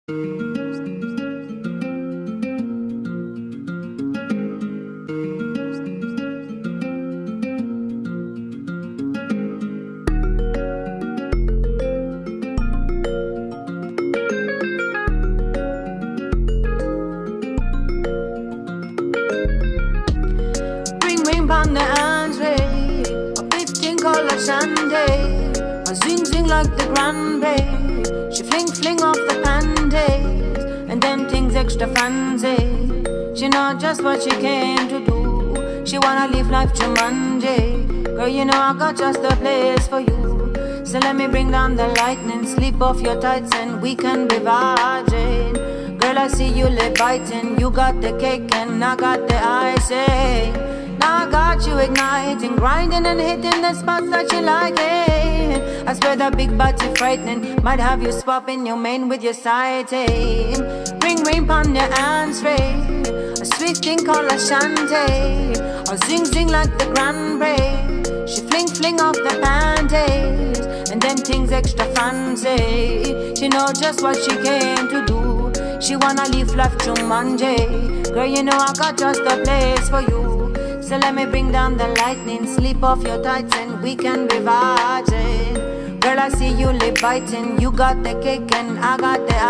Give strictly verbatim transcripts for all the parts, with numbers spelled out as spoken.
On the entree, a fifteen color Sunday, a zing zing like the grand bay. She fling fling off the panties, and them things extra fancy. She know just what she came to do. She wanna live life Jumanji. Girl, you know I got just the place for you. So let me bring down the lightning, sleep off your tights, and we can be virgin. Girl, I see you lip biting. You got the cake and I got the icing. Now I got you igniting, grinding and hitting the spots that you like it. I swear that big body frightening might have you swapping your main with your sighting. Ring ring on your hands free, a sweet thing called a shanty, or zing zing like the grand bay. She fling fling off the panties, and then things extra fancy. She know just what she came to do. She wanna live life Jumanji. Girl, you know I got just the place for you. So let me bring down the lightning, sleep off your tights, and we can be virgin. Girl, I see you lip biting. You got the cake and I got the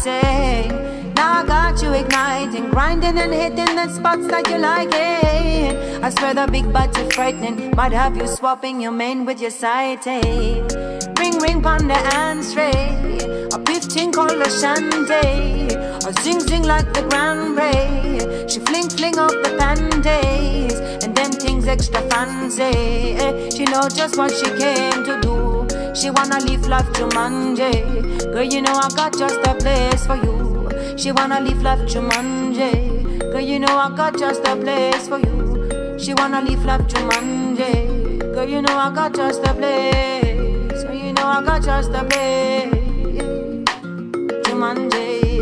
icing. Now I got you igniting, grinding and hitting the spots that you like it. I swear the big body frightening might have you swapping your main with your sighting. Ring ring on the hands tray, a fifteen called a shanty, a zing zing like the grand bay. She fling fling off the panties, and them things extra fancy. She know just what she came to do. She wanna live life Jumanji. Girl, you know I got just a place for you. She wanna live life Jumanji. Girl, you know I got just a place for you. She wanna live life Jumanji. Girl, you know I got just a place. So you know I got just a place. Jumanji.